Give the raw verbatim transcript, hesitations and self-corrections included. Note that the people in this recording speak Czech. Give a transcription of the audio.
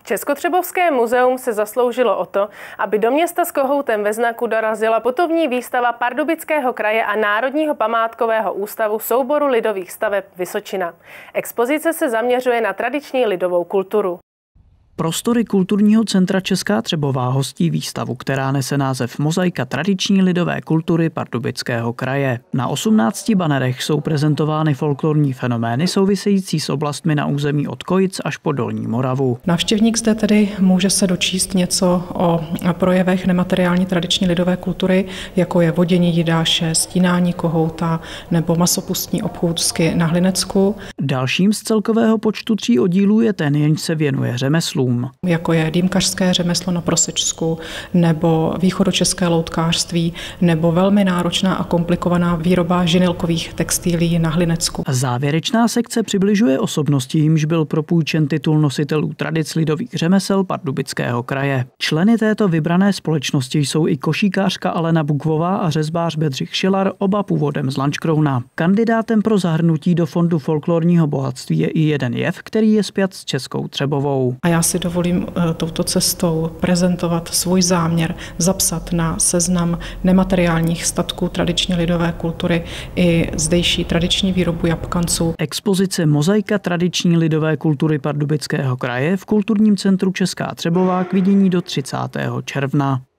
Českotřebovské muzeum se zasloužilo o to, aby do města s kohoutem ve znaku dorazila putovní výstava Pardubického kraje a Národního památkového ústavu souboru lidových staveb Vysočina. Expozice se zaměřuje na tradiční lidovou kulturu. Prostory Kulturního centra Česká Třebová hostí výstavu, která nese název Mozaika tradiční lidové kultury Pardubického kraje. Na osmnácti banerech jsou prezentovány folklorní fenomény související s oblastmi na území od Kojic až po Dolní Moravu. Návštěvník zde tedy může se dočíst něco o projevech nemateriální tradiční lidové kultury, jako je vodění jidáše, stínání kohouta nebo masopustní obchůzky na Hlinecku. Dalším z celkového počtu tří oddílů je ten, jenž se věnuje řemeslu. Jako je dýmkařské řemeslo na Prosečsku, nebo východočeské loutkářství, nebo velmi náročná a komplikovaná výroba žinilkových textilií na Hlinecku. Závěrečná sekce přibližuje osobnosti, jimž byl propůjčen titul nositelů tradic lidových řemesel Pardubického kraje. Členy této vybrané společnosti jsou i košíkářka Alena Bukvová a řezbář Bedřich Šilar, oba původem z Lanškrouna. Kandidátem pro zahrnutí do fondu folklorního bohatství je i jeden jev, který je spjat s Českou Třebovou. A já si dovolím touto cestou prezentovat svůj záměr, zapsat na seznam nemateriálních statků tradiční lidové kultury i zdejší tradiční výrobu jabkanců. Expozice Mozaika tradiční lidové kultury Pardubického kraje v Kulturním centru Česká Třebová k vidění do třicátého června.